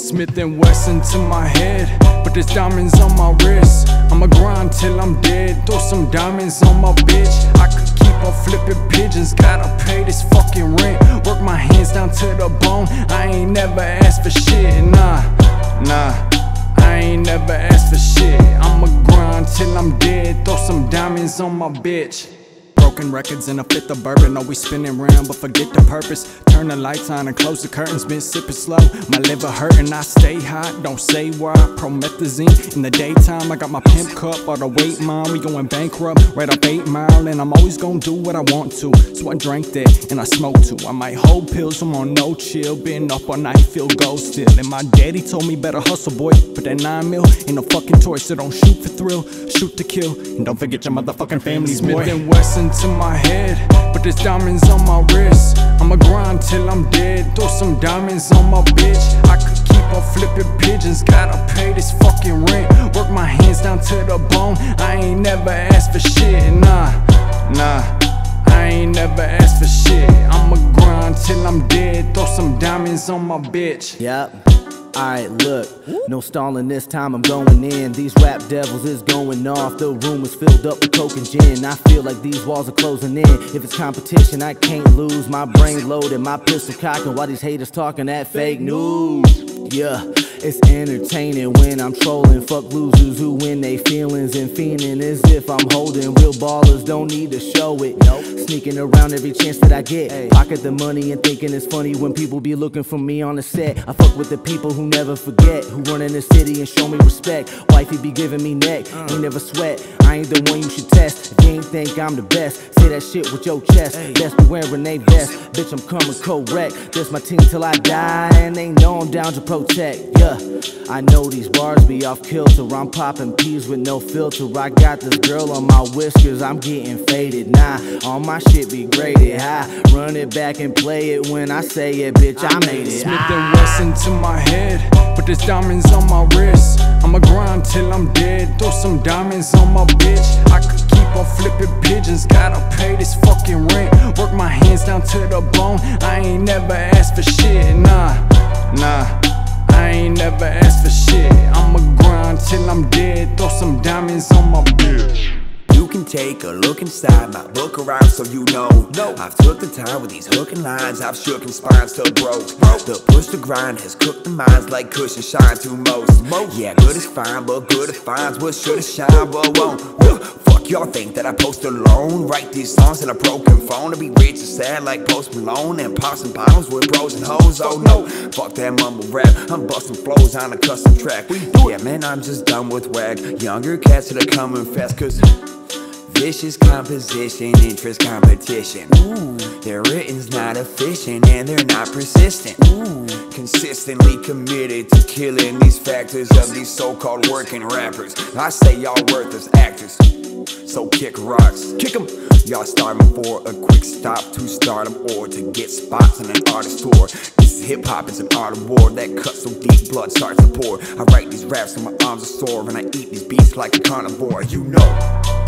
Smith & Wesson to my head, but there's diamonds on my wrist. I'ma grind till I'm dead, throw some diamonds on my bitch. I could keep on flipping pigeons, gotta pay this fucking rent. Work my hands down to the bone, I ain't never asked for shit. Nah, I ain't never asked for shit. I'ma grind till I'm dead, throw some diamonds on my bitch. Broken records and a fifth of bourbon, always spinning round but forget the purpose. Turn the lights on and close the curtains, been sipping slow. My liver hurting, I stay hot, don't say why. Promethazine in the daytime, I got my pimp cup, all the weight mom. We going bankrupt, right up 8 Mile, and I'm always gonna do what I want to. So I drank that and I smoked too. I might hold pills, I'm on no chill. Been up all night, feel gold still. And my daddy told me better hustle, boy. But that 9 mil ain't no fucking toy, so don't shoot for thrill, shoot to kill. And don't forget your motherfucking families, boy. Smith & Wesson to my head, but there's diamonds on my wrist. I'ma grind till I'm dead, throw some diamonds on my bitch. I could keep on flipping pigeons, gotta pay this fucking rent. Work my hands down to the bone, I ain't never asked for shit. Nah, I ain't never asked for shit. I'ma grind till I'm dead, throw some diamonds on my bitch. Yep. Alright, look, no stalling this time, I'm going in. These rap devils is going off, the room is filled up with coke and gin. I feel like these walls are closing in. If it's competition, I can't lose. My brain loaded, my pistol cocking while these haters talking that fake news. Yeah, it's entertaining when I'm trolling. Fuck losers who win they feelings and fiending as if I'm holding. Real ballers don't need to show it. Nope. Sneaking around every chance that I get. Pocket the money and thinking it's funny when people be looking for me on the set. I fuck with the people who never forget, who run in the city and show me respect. Wifey be giving me neck, ain't never sweat. I ain't the one you should test. If you ain't think I'm the best, say that shit with your chest. Best be wearing they vest, bitch I'm coming correct. That's my team till I die and they know I'm down to protect. Yeah, I know these bars be off kilter. I'm popping peas with no filter. I got this girl on my whiskers, I'm getting faded. Nah, all my shit be graded high. Run it back and play it when I say it, bitch, I made it. Smith & Wesson to my head, but there's diamonds on my wrist. I'ma grind till I'm dead, throw some diamonds on my bitch. I could keep on flipping pigeons, gotta pay this fucking rent. Work my hands down to the bone, I ain't never asked for shit. Nah, I ain't never asked for shit. I'ma grind till I'm dead, throw some diamonds on my bitch. You can take a look inside my book of rhymes so you know I've took the time with these hooking lines, I've shooken spines till broke. The push to grind has cooked the minds like cushion shine to most. Yeah, good is fine, but good it finds what should have shine but won't. Fuck y'all think that I post alone, write these songs in a broken phone to be rich and sad like Post Malone and pop some bottles with bros and hoes. Oh no, fuck that mumble rap, I'm busting flows on a custom track. Yeah man, I'm just done with whack. Younger cats that are coming fast cause vicious composition, interest competition. Their written's not efficient and they're not persistent. Consistently committed to killing these factors of these so-called working rappers. I say y'all worthless actors, so kick rocks, kick 'em. Y'all starving for a quick stop to stardom or to get spots on an artist tour. This hip-hop is an art of war that cuts so deep blood starts to pour. I write these raps and my arms are sore and I eat these beats like a carnivore, you know.